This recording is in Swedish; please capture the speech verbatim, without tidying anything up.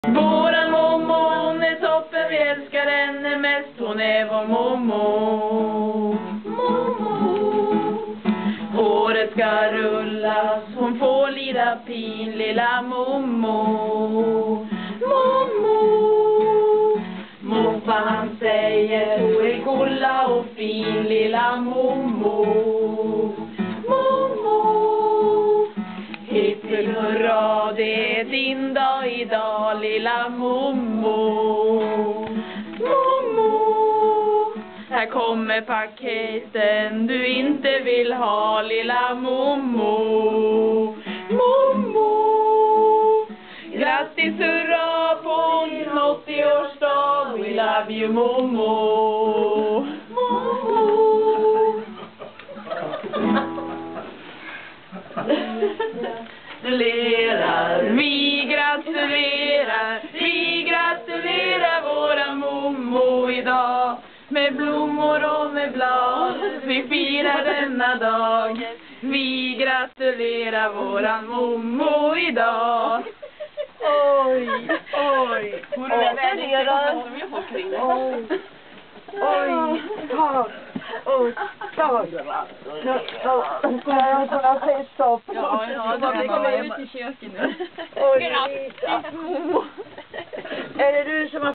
Våran mommo, hon är toppen, vi älskar henne mest. Hon är vår mommo. Mommo. Håret ska rullas, hon får lida pin, lilla mommo. Mommo. Moppa han säger, hon är golla och fin, lilla mommo. Mommo. Hipp hipp hurra, det är din dag idag, lilla mommo. Mommo. Här kommer paketen du inte vill ha, lilla mommo. Mommo. Grattis hurra på din åttioårsdag, we love you mommo. Mommo. Gratulerar, vi gratulerar, vi gratulerar våra mommo idag. Med blommor och med blad, vi firar denna dag. Vi gratulerar våran mommo idag. Oj, oj. Hon är väldigt som jag får kring. Oj, oj, tack. Oj, tack. Nu ska jag kunna se stopp. Ja, ja, det kommer ut i köket nu. Oj, Grattis mommo. är det du som har